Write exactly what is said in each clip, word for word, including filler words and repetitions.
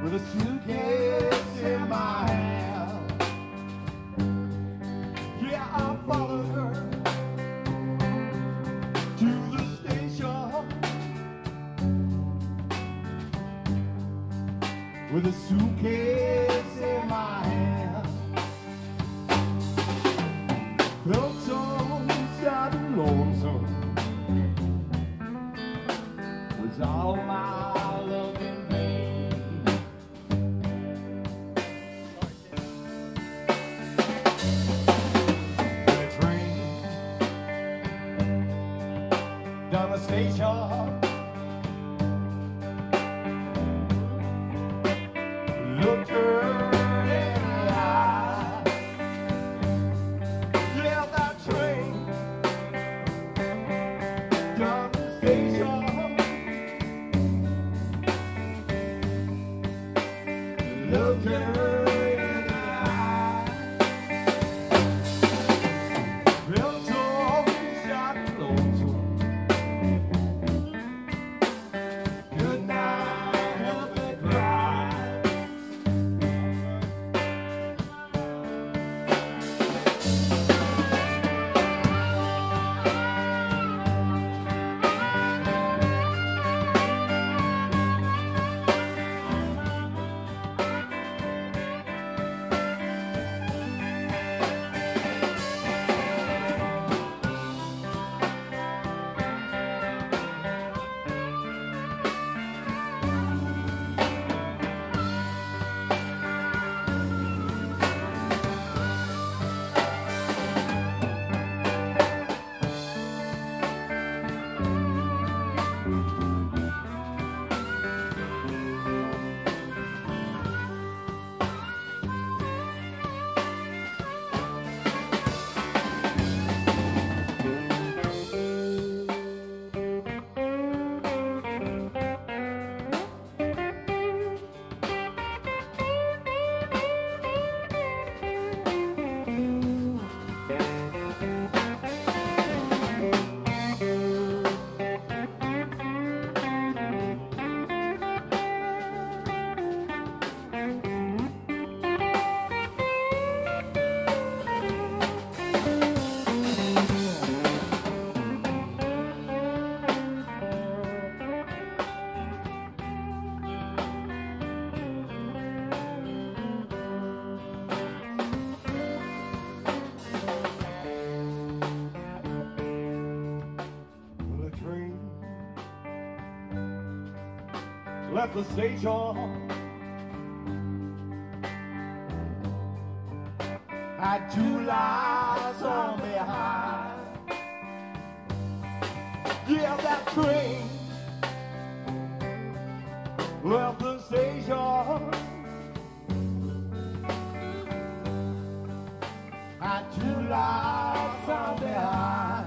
with a suitcase in my hand. Yeah, I followed her to the station with a suitcase in my hand. Felt so sad and lonesome. Was all my love in vain? In a train down the station, looked her in the eye. Yeah, that train down the station, looked her in the eye. Felt so sad and lonesome. Could not help but cry. Left the station, had two lives on behind. Yeah, that train left the station, had two lives on behind.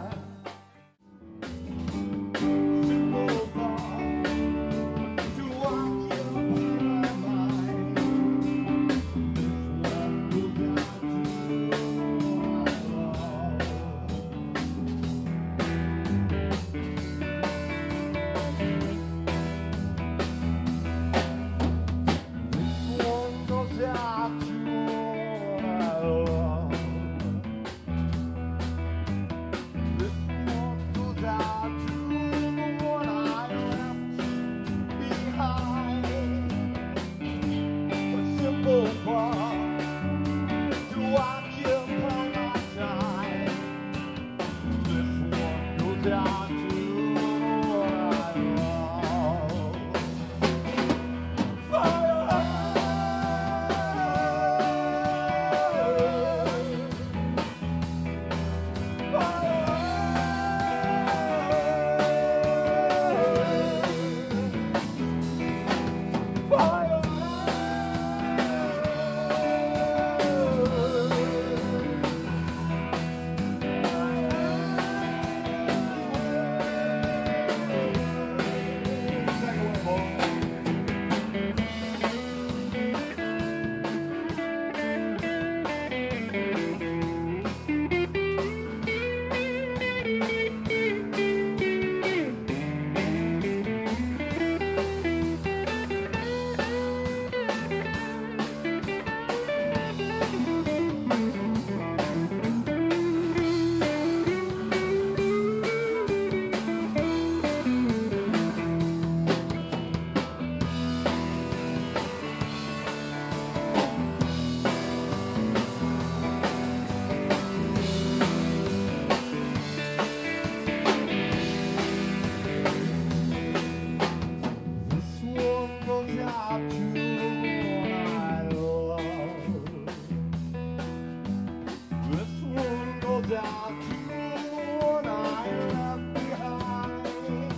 goes out to the one I left behind.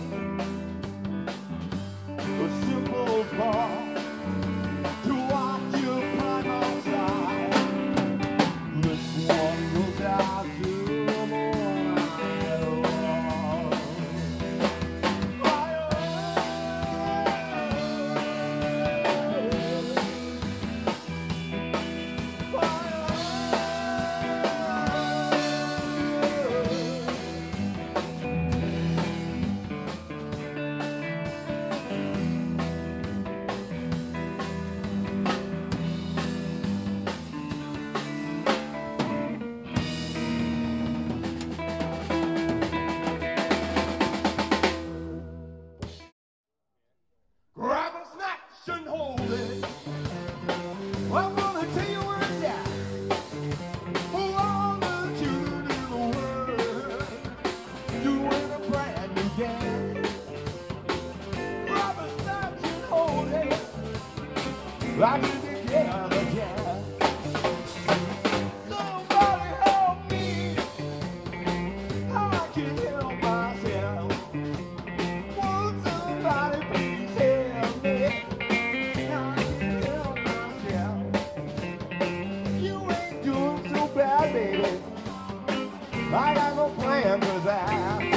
A simple thought to watch you climb outside. This one goes out to the one I love. Fire. Grab and snatch and hold it. I'm gonna tell you where it's at. Hold on to the world, doing a brand new dance. Grab and snatch and hold it. Like it together, yeah. Somebody help me. I can't help myself. Won't somebody please help me? I can't help myself. You ain't doing so bad, baby. I got no plan for that.